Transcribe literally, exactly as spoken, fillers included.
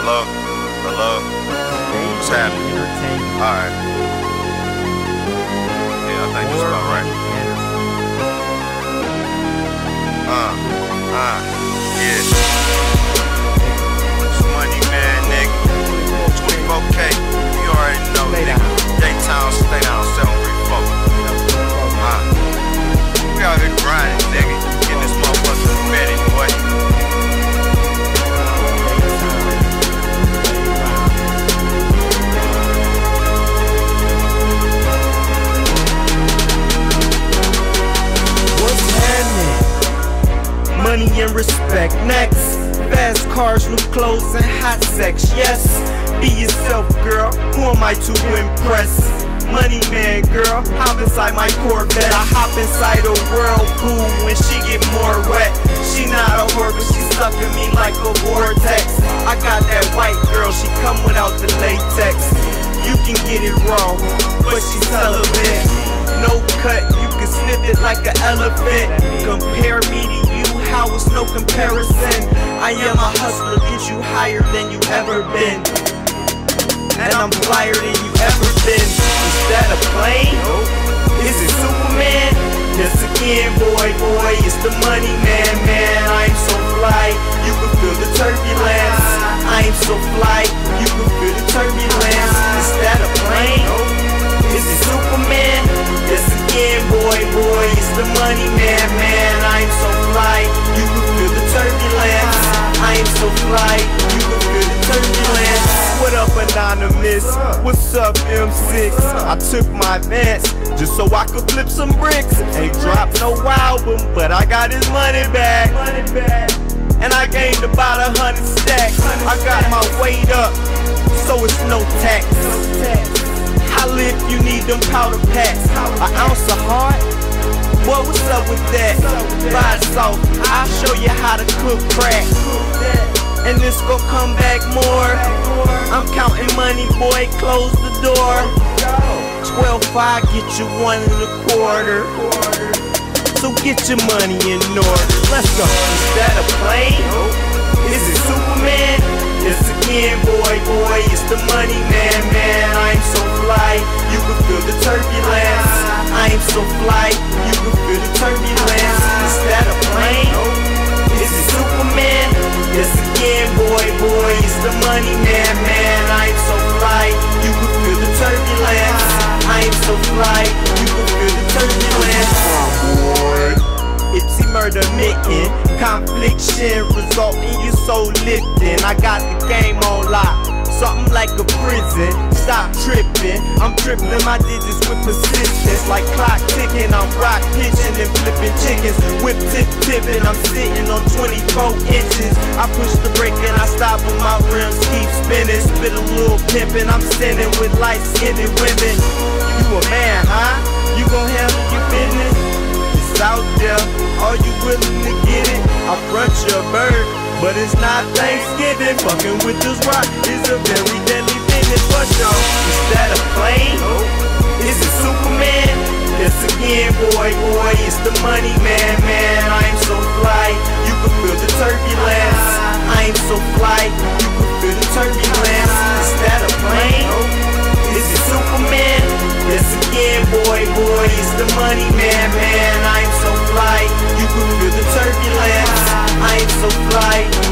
Hello? Hello? What's happening? Alright. Yeah, I think that's about right. Uh, uh, yeah. It's money, man, nigga. twenty-four K. You already know, nigga. Daytown, stay down, seven three four. Uh, we out here grinding, nigga. Getting this motherfucker ready, boy. Money and respect next. Fast cars, new clothes, and hot sex. Yes, be yourself, girl. Who am I to impress? Money man, girl. Hop inside my Corvette. I hop inside a whirlpool when she get more wet. She not a whore, but she sucking me like a vortex. I got that white girl, she come without the latex. You can get it wrong, but she's celibate. No cut, you can sniff it like an elephant. Compare me to you, how it's no comparison. I am a hustler, get you higher than you ever been. And I'm flyer than you ever been. Is that a plane? Is it Superman? Yes again, boy, boy, it's the money man, man. I'm so fly, you can feel the turbulence. I'm so fly, you can feel the turbulence. Is that a plane? Is it Superman? Yes again, boy, boy, it's the money man, man. I'm so fly, you can feel the turbulence. I'm so fly, you can feel the turbulence. What up, anonymous? What's up, M six? I took my advance just so I could flip some bricks. Ain't dropped no album, but I got his money back. And I gained about a hundred stacks. I got my weight up, so it's no tax. Holla if you need them powder packs. An ounce of heart? What, what's up with that? Buy it soft, I'll show you how to cook crack. And this gon' come back more. I'm counting money, boy, close the door. Twelve five, get you one and a quarter. So get your money in order. Let's go. Is that a plane? Is it Superman? Yes again, boy, boy, it's the money man, man. I'm so fly, you can feel the turbulence. I'm so fly, you can feel the turbulence. Is that a plane? Is it Superman? Yes again, boy, boy, it's the money man, man. I'm so fly, you can feel the turbulence. I'm so fly, you can feel the turbulence. Ipsy murder mitten, confliction resulting you so lifting. I got the game on lock, something like a prison. Stop tripping, I'm tripling my digits with persistence. Like clock ticking, I'm rock pitching and flipping chickens. Whip tip tipping, I'm sitting on twenty-four inches. I push the brake and I stop when my rims keep spinning. Spit a little pimpin', I'm sending with light-skinned women. You a man, huh? You gon' handle your business? It's out there, are you willing to get it? I front your bird, but it's not Thanksgiving. Fucking with this rock is a very deadly business. What's y'all? Is that a plane? Is it Superman? Yes again, boy, boy, it's the money man, man. I'm so fly, you can feel the turbulence. I'm so fly, you can feel the turbulence. Is that a plane? Is it Superman? Yes again, boy, boy, it's the money man, man. I'm so fly, you can feel the turbulence. I'm so fly.